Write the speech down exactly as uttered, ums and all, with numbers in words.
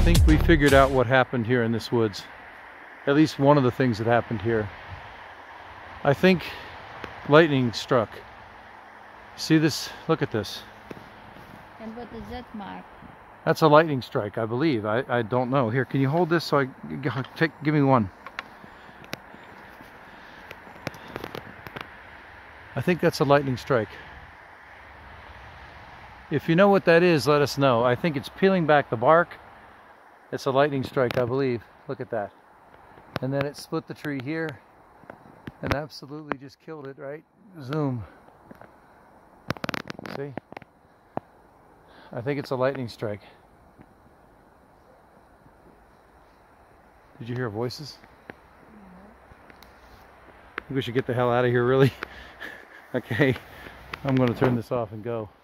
think we figured out what happened here in this woods. At least one of the things that happened here. I think lightning struck. See this? Look at this. And what does that mark? That's a lightning strike, I believe. I, I don't know. Here, can you hold this so I take, give me one. I think that's a lightning strike. If you know what that is, let us know. I think it's peeling back the bark. It's a lightning strike, I believe. Look at that. And then it split the tree here and absolutely just killed it, right? Zoom. See? I think it's a lightning strike. Did you hear voices? I think we should get the hell out of here, really. Okay, I'm going to turn this off and go.